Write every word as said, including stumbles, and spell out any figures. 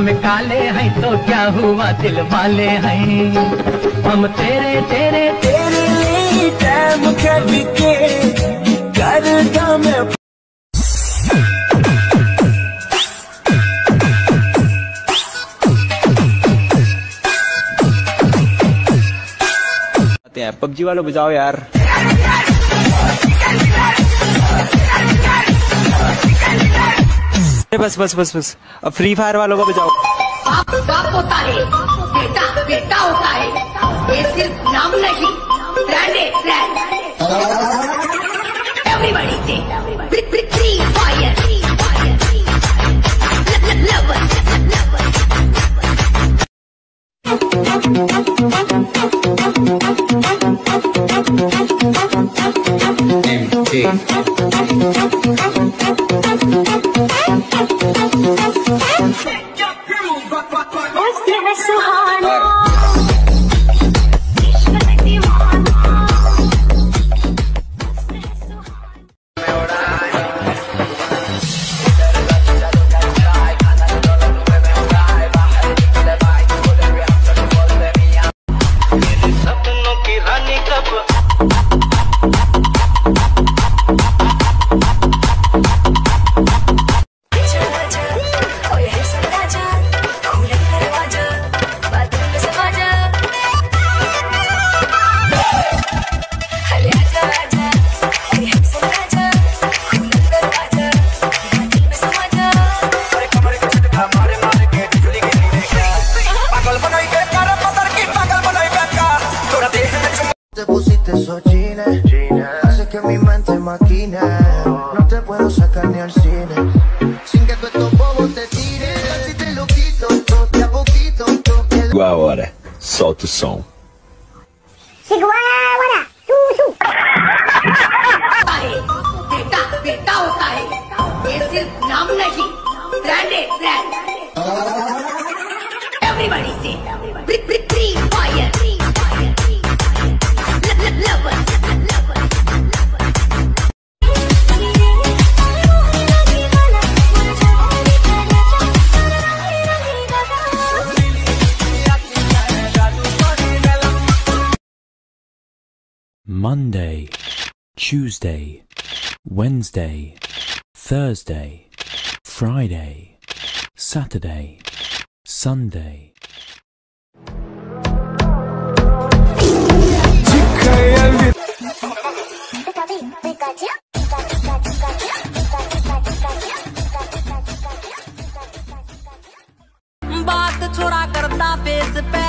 हम काले हैं तो क्या हुआ दिल वाले हैं। हम तेरे तेरे तेरे लिए टाइम कट के करदा मैं। पबजी वालों बजाओ यार। बस बस बस बस अब फ्री फायर वालों को बजाओ। बाप बाप होता है, बेटा बेटा होता है, ये सिर्फ नाम नहीं, ब्रांड है ब्रांड। एवरीबॉडी से फ्री फायर सुहाना। सपनों की रानी कब te pusiste esos jeans, hace que mi mente maquine. No te puedo sacar ni al cine sin que tú estos bobos te tiren. Si te lo quito, toque a poquito, toque. Chegou a hora, solta o som. Chegou a hora, su बेटा बेटा होता है, ये सिर्फ नाम नहीं, brand है brand. Everybody से Free Fire Monday, Tuesday, Wednesday, Thursday, Friday, Saturday, Sunday. बात छोड़ा करता फेस पे